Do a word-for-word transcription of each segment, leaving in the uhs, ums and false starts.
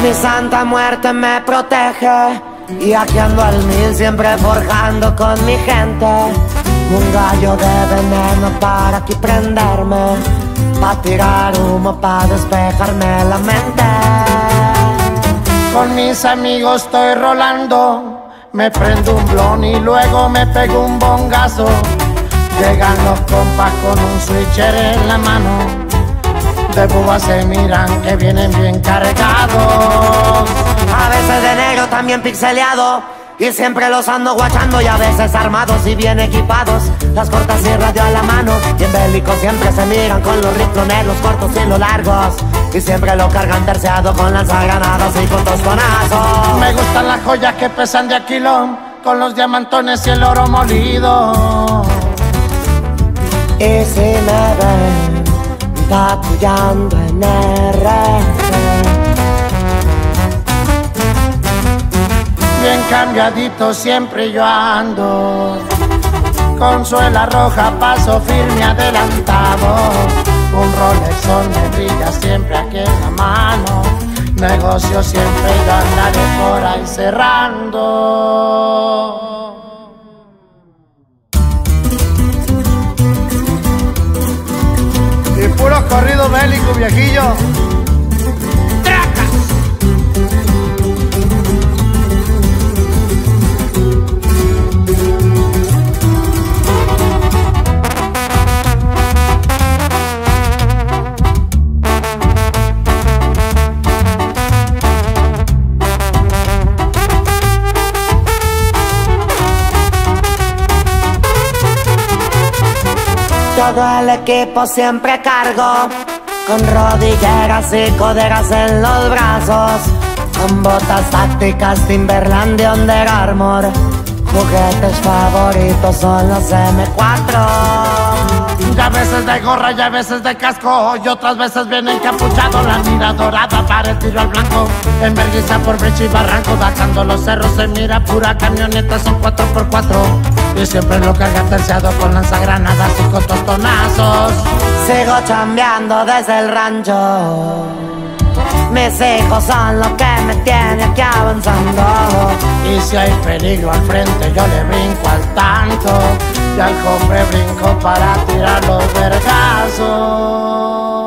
Mi santa muerte me protege y aquí ando al mil, siempre forjando con mi gente. Un gallo de veneno para aquí prenderme, pa' tirar humo, pa' despejarme la mente. Con mis amigos estoy rolando, me prendo un blon y luego me pego un bongazo. Llegan los compas con un switcher en la mano, de bubas se miran que vienen bien cargados. A veces de negro también pixeleado, y siempre los ando guachando, y a veces armados y bien equipados. Las cortas y radio a la mano, y en bélico siempre se miran con los riflones, los cortos y los largos. Y siempre lo cargan terciado con lanzagranadas y con tostonazos. Me gustan las joyas que pesan de a kilo, con los diamantones y el oro molido. Y si me ven patrullando en R C, bien cambiadito siempre yo ando, con suela roja paso firme adelantado. Un Rolex Sol me brilla siempre aquí en la mano, negocio siempre yo andaré por ahí cerrando. Y puros corridos bélicos, viejillo. todo el equipo siempre cargo, con rodilleras y coderas en los brazos, con botas tácticas Timberland de Under Armour. Juguetes favoritos son los eme cuatro. Ya veces de gorra y a veces de casco, y otras veces viene encapuchado, la mira dorada para el tiro al blanco. En vergüenza por brecha y barranco, bajando los cerros se mira pura camioneta, son cuatro por cuatro. Y siempre lo carga terciado con lanzagranadas y con tostonazos. Sigo chambeando desde el rancho, mis hijos son los que me tienen aquí avanzando. Y si hay peligro al frente yo le brinco al tanto, y al cofre brinco para tirar los vergazos.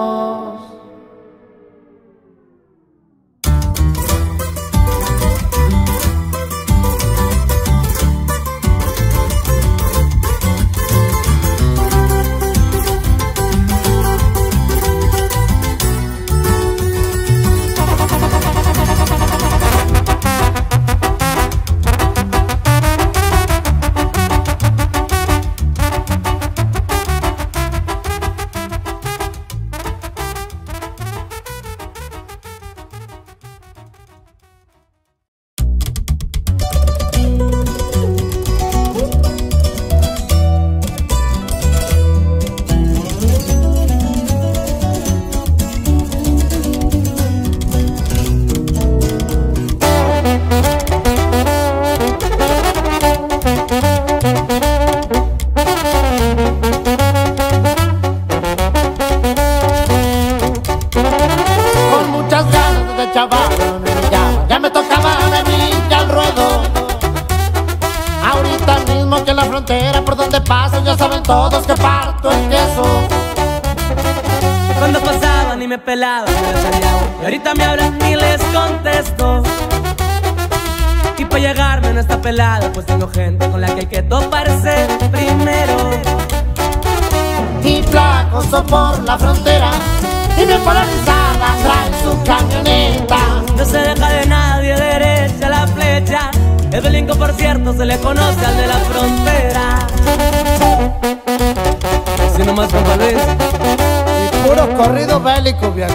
Ya me tocaba venir ya al ruedo. Ahorita mismo que en la frontera por donde paso ya saben todos que parto el queso. Cuando pasaban y me pelaban me desaliaba, y ahorita me hablan y les contesto. Y para llegarme no está pelado, pues tengo gente con la que hay que toparse primero. Y flacos son por la frontera y bien polarizada traen su camioneta. No se deja de nadie, derecha la flecha. El Belinco, por cierto, se le conoce al de la frontera. Así nomás, compa Luis. Y puros corridos bélicos, viejo.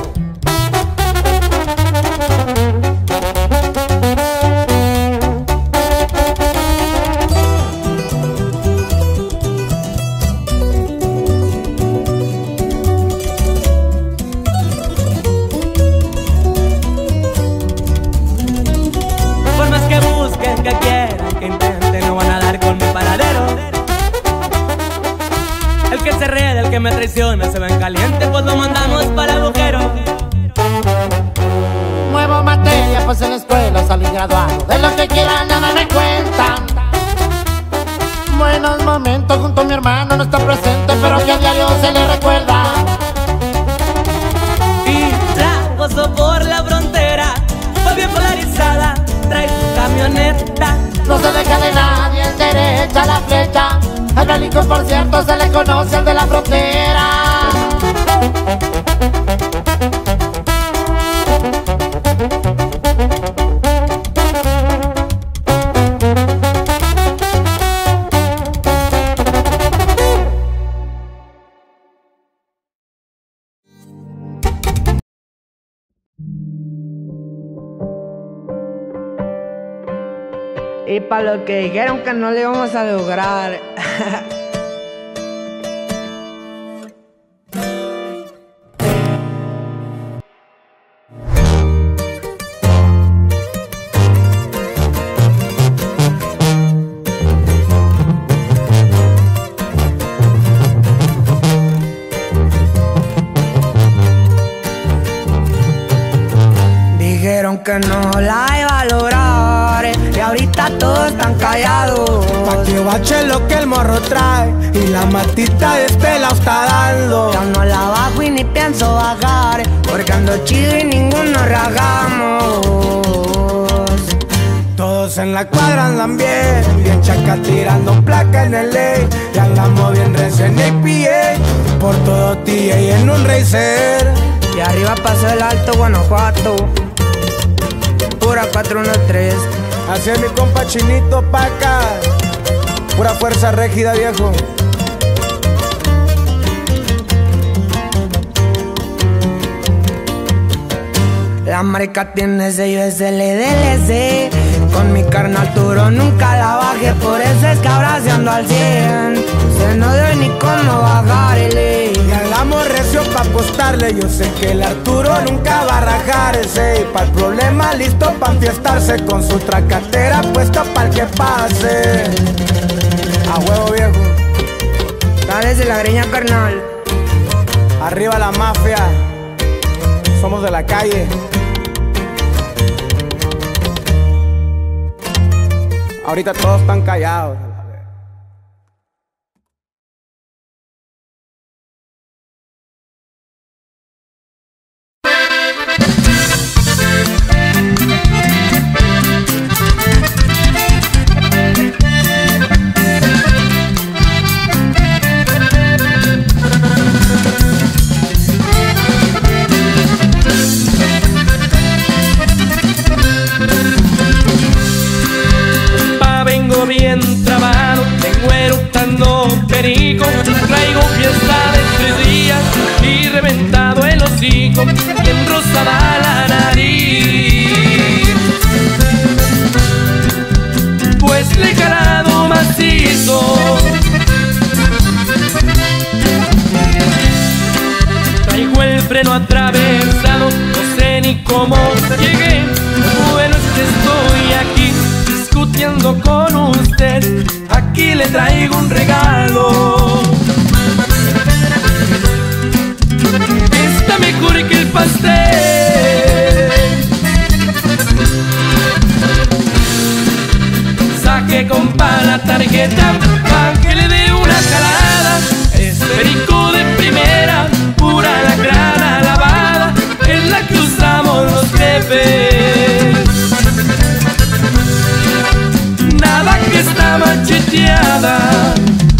Que quieran, que intenten, no van a dar con mi paradero. El que se ríe del que me traiciona, se va en caliente, pues lo mandamos para el agujero. apruebo materia, pues en la escuela salí graduado. De lo que quieran nada me cuentan. Buenos momentos junto a mi hermano, no está presente, pero que a diario se le recuerda. Y la gozo por la frontera, fue bien polarizada, trae su camioneta. No se deja de nadie, es derecha la flecha. Al Bélico, por cierto, se le conoce el de la frontera. Y para los que dijeron que no le íbamos a lograr. Dijeron que no la iba a lograr y ahorita todos están callados. Pa' que bache lo que el morro trae y la matita de este la está dando. Yo no la bajo y ni pienso bajar, porque ando chido y ninguno ragamos. Todos en la cuadra andan bien, bien chaca tirando placa en el ley. Y andamos bien recién A P A, por todo T A en un racer. Y arriba pasó el Alto Guanajuato, pura cuatro uno tres. Así es mi compa Chinito pa' acá, pura fuerza rígida, viejo. La marca tiene sello S L D L C. Con mi carnal Turo nunca la bajé, por eso es que ahora se ando al cien. Se no dio ni cómo bajarle. Y andamos recio pa' apostarle. Yo sé que el Arturo nunca va a rajarse. Y pa'l problema listo pa' enfiestarse, con su tracatera puesta pa'l que pase. A huevo, viejo. Dale de la greña, carnal. Arriba la mafia, somos de la calle. Ahorita todos están callados. Bien trabado, vengo eructando perico. Traigo fiesta de tres días y reventado el hocico, bien rosada la nariz. Pues le he calado macizo. Traigo el freno atravesado, no sé ni cómo llegué. Bueno, es que estoy aquí discutiendo con usted. Aquí le traigo un regalo. Está mejor que el pastel. Saque compa la tarjeta pa' que le dé una calada. Es perico de primera, pura la grana lavada, es la que usamos los jefes. Nada que está macheteada.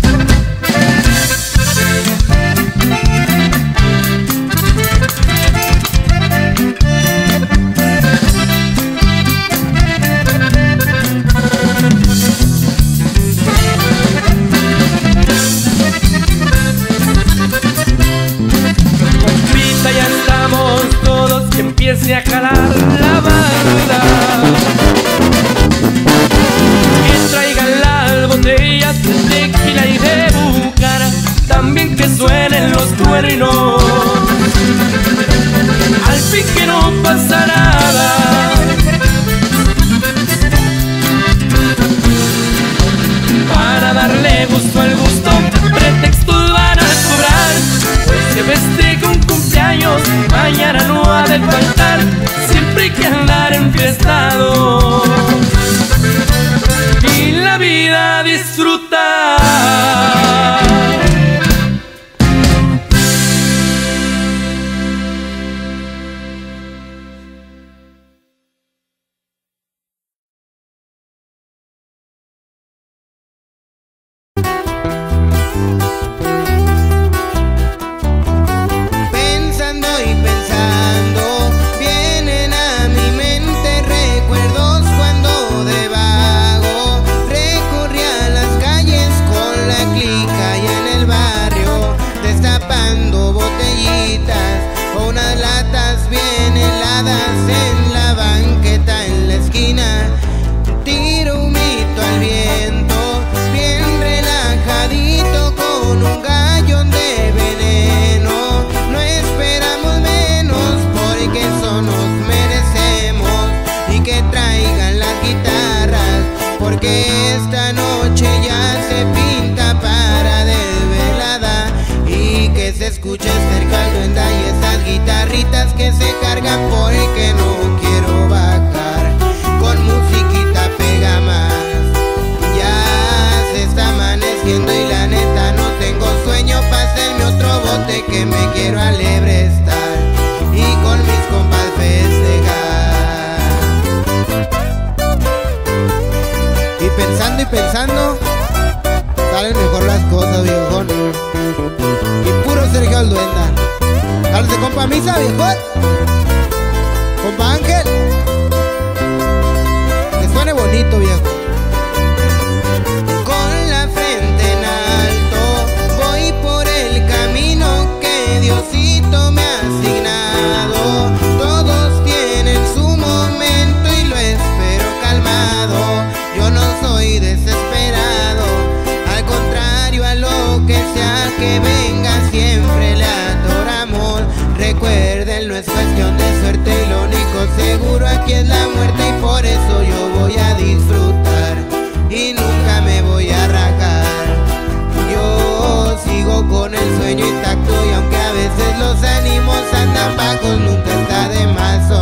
Compita, ya estamos todos, que empiece a jalar la banda. Que traigan las botellas de tequila y de bucara, también que suenen los cuernos. Al fin que no pasa nada. Para darle gusto al gusto, pretextos van a cobrar. Pues se festeja un cumpleaños, mañana no ha de faltar, siempre que estado y la vida disfrutar. Escucha este calduenda y esas guitarritas que se cargan porque no quiero bajar. Con musiquita pega más. Ya se está amaneciendo y la neta no tengo sueño pa' hacerme otro bote que me quiero alebrestar y con mis compas festejar. Y pensando y pensando salen mejor las cosas, viejón. Y puro Sergio Alduenda. Dale, compa Misa, viejón. Compa Ángel. Que suene bonito, viejo. Con la frente en alto voy por el camino que Diosito me ha asignado. Todos tienen su momento y lo espero calmado. Yo no soy desesperado, al contrario a lo que sea que venga siempre le adoramos. Recuerden, no es cuestión de suerte y lo único seguro aquí es la muerte, y por eso yo voy a disfrutar y nunca me voy a rajar. Yo sigo con el sueño intacto y aunque a veces los ánimos andan bajos, nunca está de más